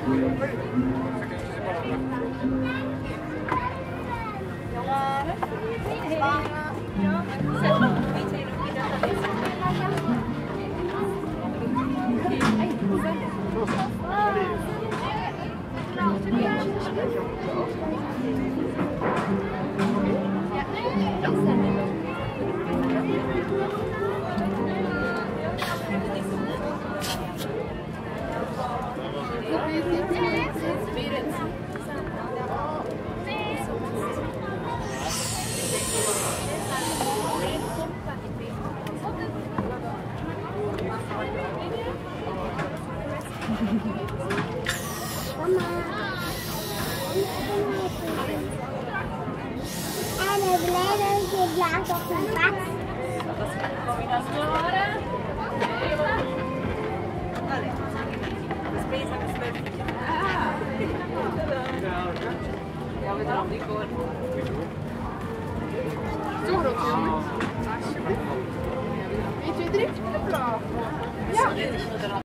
Blaas op een bak. Kom je dan scoren? Allee. Spesa che spezzi. Ja, vedrò di cuore. Zo groot, jongen. Alsjeblieft. 1, 2, 3. Ja.